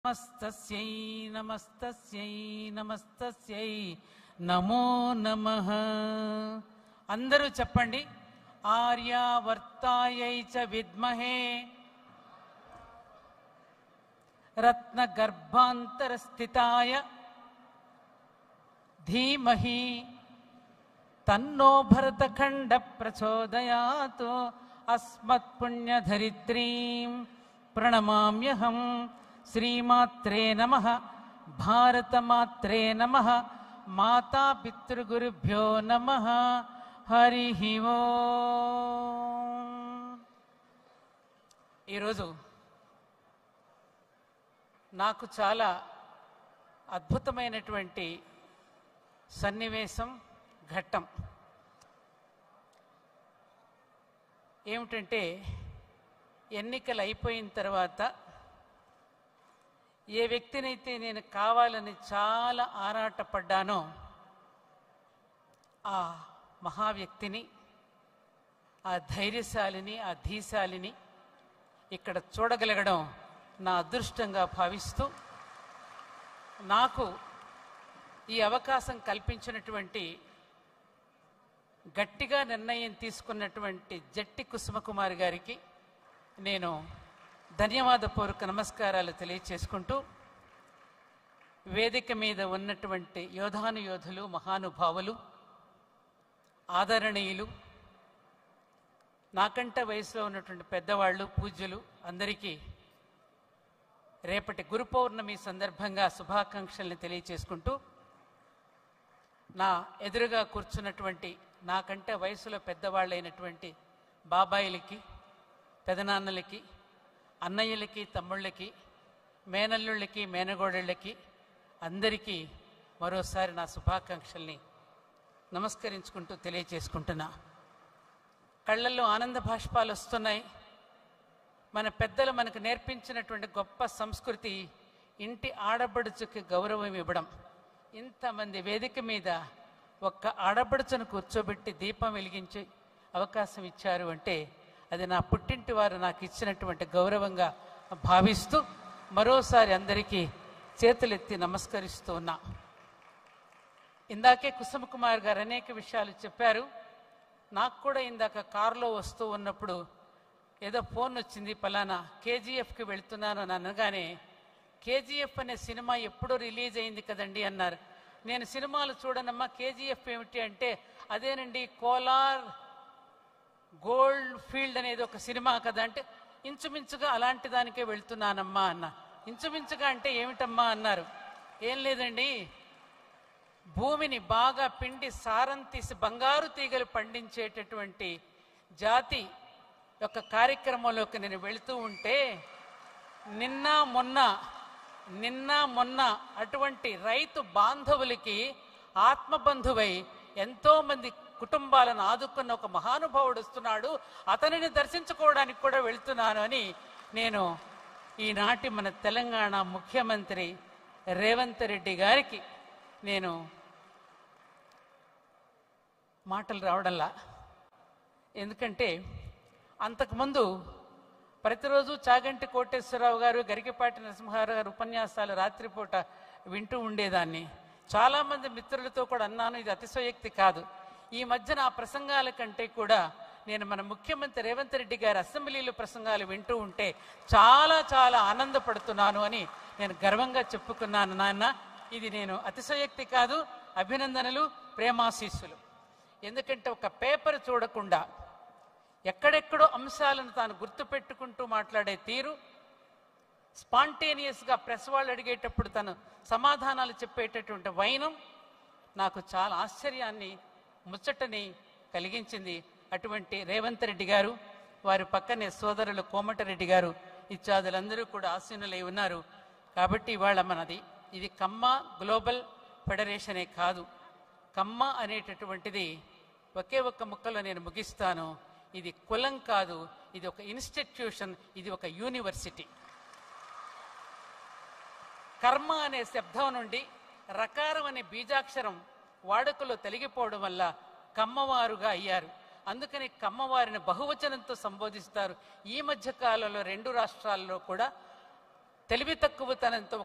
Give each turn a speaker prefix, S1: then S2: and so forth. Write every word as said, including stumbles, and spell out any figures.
S1: నమస్తస్యై నమస్తస్యై నమస్తస్యై నమో నమః. అందరూ చెప్పండి. ఆర్యావర్తాయై చ విద్మహే రత్నగర్భాంతరస్థితాయ ధీమహి తన్నో భరతఖండ ప్రచోదయాత్. అస్మత్పుణ్యధరిత్రీం ప్రణమామ్యహం. శ్రీమాత్రే నమః. భారతమాత్రే నమః. మాతా పితృగురుభ్యో నమః. హరి ఓం. ఈరోజు నాకు చాలా అద్భుతమైనటువంటి సన్నివేశం, ఘట్టం. ఏమిటంటే, ఎన్నికలు అయిపోయిన తర్వాత ఏ వ్యక్తినైతే నేను కావాలని చాలా ఆరాటపడ్డానో ఆ మహా వ్యక్తిని, ఆ ధైర్యశాలిని, ఆ ధీశాలిని ఇక్కడ చూడగలగడం నా అదృష్టంగా భావిస్తూ, నాకు ఈ అవకాశం కల్పించినటువంటి, గట్టిగా నిర్ణయం తీసుకున్నటువంటి జట్టి కుసుమకుమారి గారికి నేను ధన్యవాదపూర్వక నమస్కారాలు తెలియచేసుకుంటూ, వేదిక మీద ఉన్నటువంటి యోధానుయోధులు, మహానుభావులు, ఆదరణీయులు, నాకంట వయసులో ఉన్నటువంటి పెద్దవాళ్ళు, పూజ్యులు అందరికీ రేపటి గురు పౌర్ణమి సందర్భంగా శుభాకాంక్షల్ని తెలియచేసుకుంటూ, నా ఎదురుగా కూర్చున్నటువంటి నాకంటే వయసులో పెద్దవాళ్ళైనటువంటి బాబాయిలకి, పెదనాన్నలకి, అన్నయ్యలకి, తమ్ముళ్ళకి, మేనల్లుళ్ళకి, మేనగోడళ్ళకి అందరికీ మరోసారి నా శుభాకాంక్షల్ని నమస్కరించుకుంటూ తెలియచేసుకుంటున్నా. కళ్ళల్లో ఆనంద భాష్పాలు వస్తున్నాయి. మన పెద్దలు మనకు నేర్పించినటువంటి గొప్ప సంస్కృతి ఇంటి ఆడబడుచుకి గౌరవం ఇవ్వడం. ఇంతమంది వేదిక మీద ఒక్క ఆడబడుచును కూర్చోబెట్టి దీపం వెలిగించే అవకాశం ఇచ్చారు అంటే అది నా పుట్టింటి వారు నాకు ఇచ్చినటువంటి గౌరవంగా భావిస్తూ మరోసారి అందరికీ చేతులెత్తి నమస్కరిస్తూ ఉన్నా. ఇందాకే కుసుమకుమార్ గారు అనేక విషయాలు చెప్పారు. నాకు కూడా ఇందాక కారులో వస్తూ ఉన్నప్పుడు ఏదో ఫోన్ వచ్చింది, పలానా కేజీఎఫ్కి వెళ్తున్నాను అని అనగానే, కేజీఎఫ్ అనే సినిమా ఎప్పుడో రిలీజ్ అయింది కదండి అన్నారు. నేను సినిమాలు చూడనమ్మా, కేజీఎఫ్ ఏమిటి అంటే, అదేనండి కోలార్ గోల్డ్ ఫీల్డ్ అనేది ఒక సినిమా కదా అంటే, ఇంచుమించుగా అలాంటి దానికే వెళ్తున్నానమ్మా అన్న. ఇంచుమించుగా అంటే ఏమిటమ్మా అన్నారు. ఏం లేదండి, భూమిని బాగా పిండి సారం తీసి బంగారు తీగలు పండించేటటువంటి జాతి యొక్క కార్యక్రమంలోకి నేను వెళుతూ ఉంటే, నిన్న మొన్న నిన్న మొన్న అటువంటి రైతు బాంధవులకి ఆత్మబంధువై ఎంతోమంది కుటుంబాలను ఆదుకున్న ఒక మహానుభావుడు వస్తున్నాడు, అతనిని దర్శించుకోవడానికి కూడా వెళ్తున్నాను అని నేను ఈనాటి మన తెలంగాణ ముఖ్యమంత్రి రేవంత్ రెడ్డి గారికి నేను మాటలు రావడంలా. ఎందుకంటే అంతకుముందు ప్రతిరోజు చాగంటి కోటేశ్వరరావు గారు, గరికపాటి నరసింహారావు గారు ఉపన్యాసాలు రాత్రిపూట వింటూ ఉండేదాన్ని. చాలామంది మిత్రులతో కూడా అన్నాను, ఇది అతిశయోక్తి కాదు. ఈ మధ్యన ఆ ప్రసంగాల కంటే కూడా నేను మన ముఖ్యమంత్రి రేవంత్ రెడ్డి గారి అసెంబ్లీలో ప్రసంగాలు వింటూ ఉంటే చాలా చాలా ఆనందపడుతున్నాను అని నేను గర్వంగా చెప్పుకున్నాను. నాన్న, ఇది నేను అతిశయోక్తి కాదు, అభినందనలు, ప్రేమాశీస్సులు. ఎందుకంటే ఒక పేపర్ చూడకుండా ఎక్కడెక్కడో అంశాలను తాను గుర్తుపెట్టుకుంటూ మాట్లాడే తీరు, స్పాంటేనియస్గా ప్రెస్ వాళ్ళు అడిగేటప్పుడు తను సమాధానాలు చెప్పేటటువంటి వైనం నాకు చాలా ఆశ్చర్యాన్ని, ముచ్చటని కలిగించింది. అటువంటి రేవంత్ రెడ్డి గారు, వారి పక్కనే సోదరులు కోమటిరెడ్డి గారు ఇత్యాదులందరూ కూడా ఆసీనులై ఉన్నారు. కాబట్టి ఇవాళ మనది ఇది కమ్మ గ్లోబల్ ఫెడరేషనే కాదు. కమ్మ అనేటటువంటిది ఒకే ఒక్క ముక్కలో నేను ముగిస్తాను. ఇది కులం కాదు, ఇది ఒక ఇన్స్టిట్యూషన్, ఇది ఒక యూనివర్సిటీ. కర్మ అనే శబ్దం నుండి రకారం అనే బీజాక్షరం వాడుకలో తొలగిపోవడం వల్ల కమ్మవారుగా అయ్యారు. అందుకని కమ్మవారిని బహువచనంతో సంబోధిస్తారు. ఈ మధ్య కాలంలో రెండు రాష్ట్రాల్లో కూడా తెలివి తక్కువతనంతో